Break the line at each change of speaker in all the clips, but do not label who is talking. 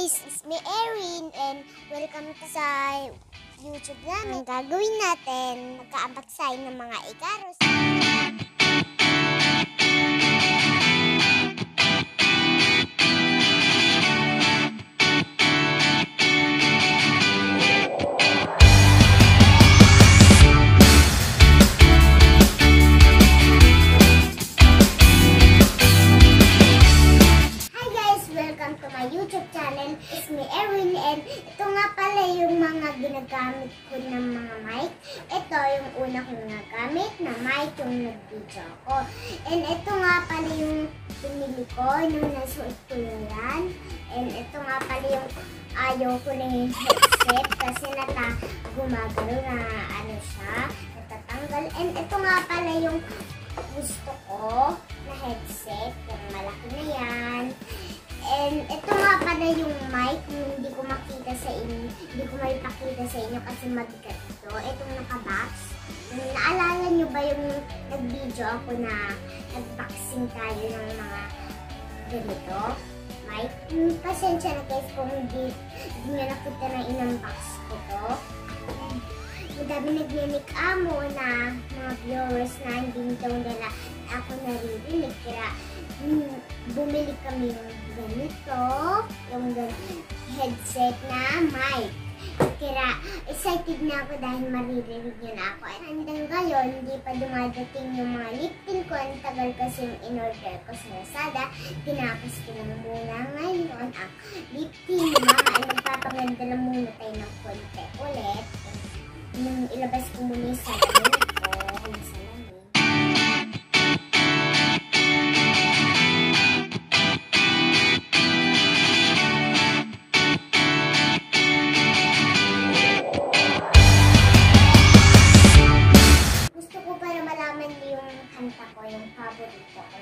guys! It's me Erin and welcome to sa YouTube namin. Ang gagawin natin, magka-unboxing ng mga ikaros. YouTube channel. It's me Erin and ito nga pala yung mga ginagamit ko ng mga mic. Ito yung una kong nagamit na mic yung nag-video ako. And ito nga pala yung pinili ko nung nasuot ko yan. And ito nga pala yung ayaw ko na yung headset kasi gumagalaw na ano siya, natatanggal. And ito nga pala yung gusto ko na headset, yung malaki na yan. And ito nga pala yung mic, hindi ko makita sa inyo, hindi ko maipakita sa inyo kasi mabigat ito. Itong naka-box. Naalala nyo ba yung nag-video ako na nag-boxing tayo ng mga ganito? Mic? Pasensya na guys kung hindi nyo nakita na in-unbox ko to. Madami nagninik-amo na mga viewers na hindi daw nila ako naririnig. Kaya bumili kami ng ganito, yung headset na mic. Kaya excited na ako dahil maririnig nyo na ako. At hanggang ngayon, hindi pa dumadating yung mga lip tint ko. Ang tagal kasi yung in-order ko sa Lazada. Tinapos ko lang muna ngayon ang lip tint. Mama, ay magpapaganda lang muna tayo ng konti ulit. Nung ilabas ko muna yung salamin ko. Yung salamin. Gusto ko para malaman niyo yung kanta ko, yung paborito ko.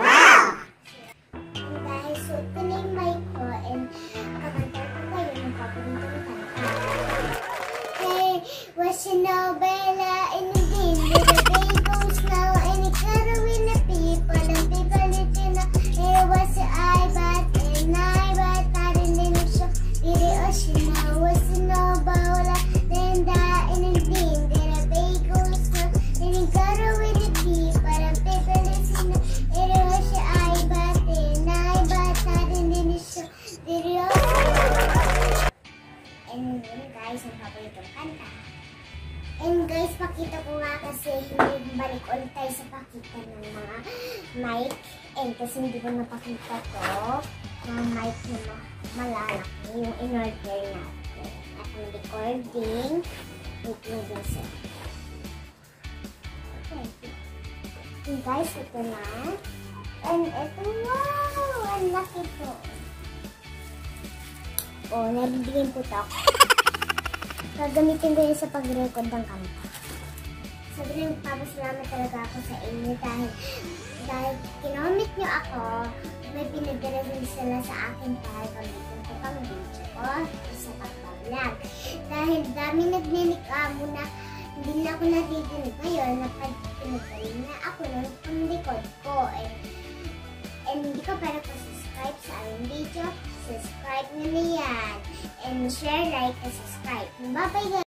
Dahil suot ko na yung mic ko and kakanta ko kayo yung paborito ng kanta. Hey, what's your novella in the game? Where the day goes now and it gotta win the people. The people living up here was your eye, but and I, but I didn't show. Did it ocean now? What's your novella? Then that in the game. Where the day goes now and it gotta win the people. The people living up here was your eye, but and I, but I didn't show. Did it ocean? And yun guys, ang paboritong kanta. And guys, pakita ko nga kasi hindi balik ulit tayo sa pakita ng mga mic. And kasi hindi ko napakita to. Mga mic na malalaki yung in-order natin. At ang recording, wait mo din siya. Okay. And guys, ito na. And ito, wow! Ang laki to. Oh, nabibigyan po ito. Gagamitin ko yun sa pag-record ng kanta. Sobrang papasalamat talaga ako sa inyo dahil kinomit nyo ako, may pinagdala din sila sa akin para gamitin ko pang video ko sa pag-vlog. Dahil dami nagninikamo na hindi na ako nadidinig ngayon na pinagaling na ako ng pang-record ko. And hindi ka para pa-subscribe sa aming video, subscribe nyo na yan. And share, like, and subscribe. Bye-bye guys!